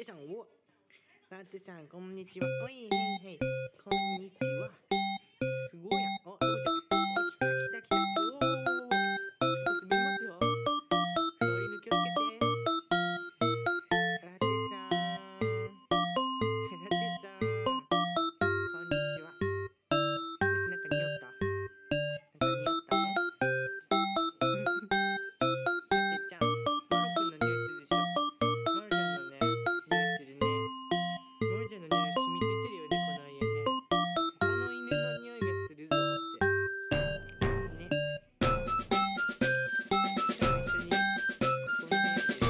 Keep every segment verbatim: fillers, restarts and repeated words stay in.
さん、おラテさん、こんにちは。おい、へいへい。こんにちは。すごいやん。お、どこじゃん。お、来た来た来た。おーおーおーおー。そこ滑りますよ。フローリング気をつけて。ラテさん。ラテさん。こんにちは。なんか匂った。なんか匂ったのラテちゃん。マロくんの匂いするでしょ。マロちゃんのね、匂いするね。マロちゃんの匂い染みついてるよね、この家ね。他の犬の匂いがするぞって。ね。一緒に、ここの部屋で寝ましょうね。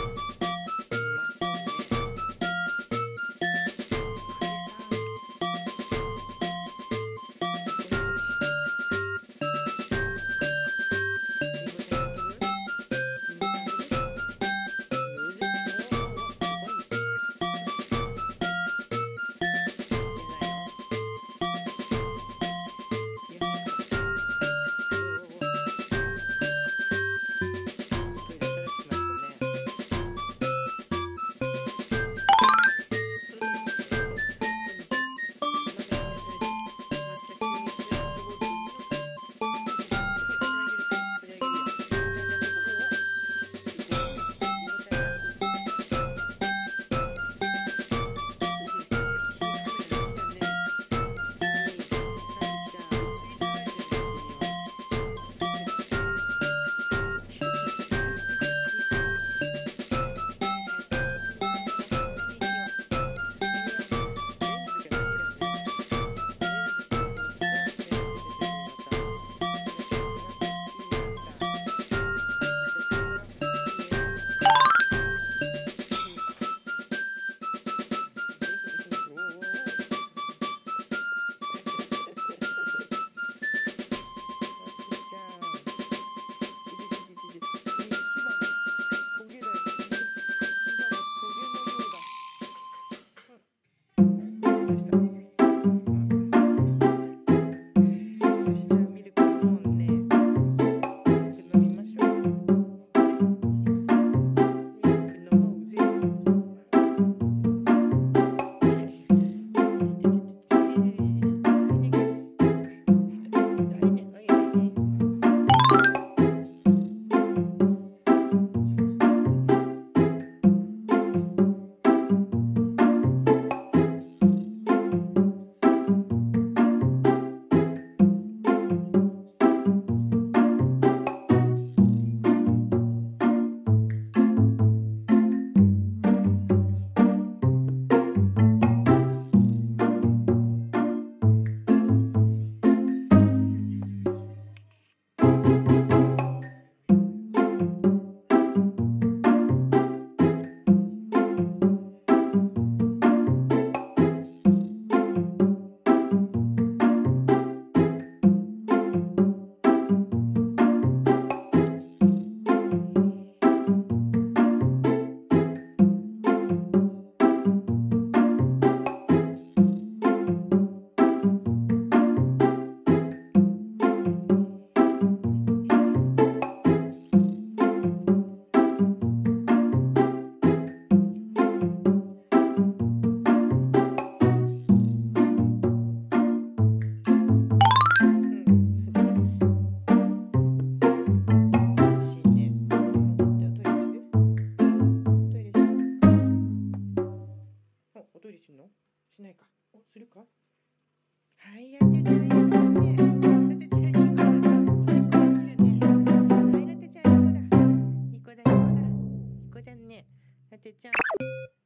しないか。お、するか。はい、ラテちゃんいい子だね。ラテちゃんいい子だ。おしっこできるね。はい、ラテちゃんいい子だ。いい子だ、いい子だ。いい子だね。ラテちゃん。